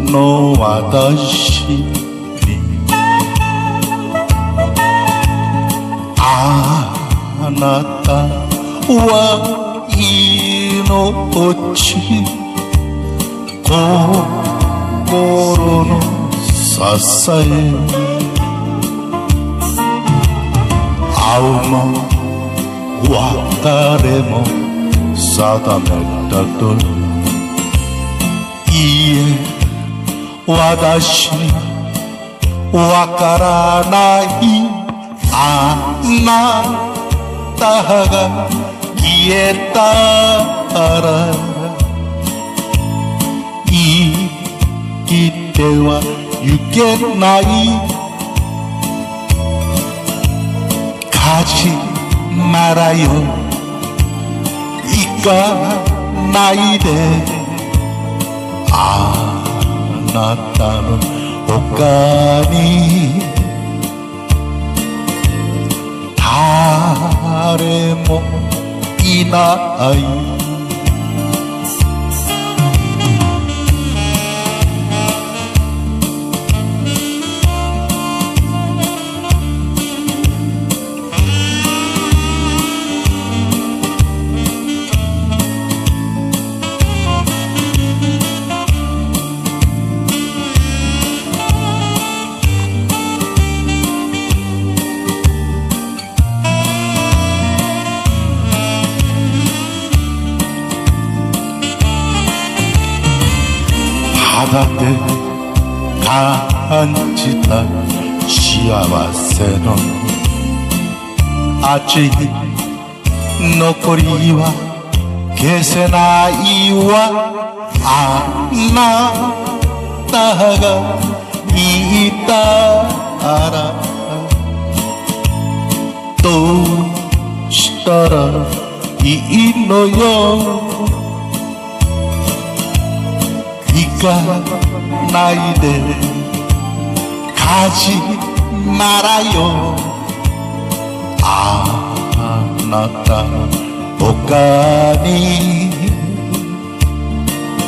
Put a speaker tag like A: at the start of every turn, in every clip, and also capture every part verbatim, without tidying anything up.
A: の私にあなたは命心の支え会うも別れも定めたといいえ私にわからないあなたが消えたら生きてはいけない始まらよ行かないであなたの他に誰もいない肌で感じた幸せの味残りは消せないわあなたがいたらどうしたらいいのよ行かないで始まらよあなたの他に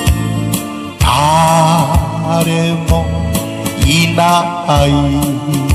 A: 誰もいない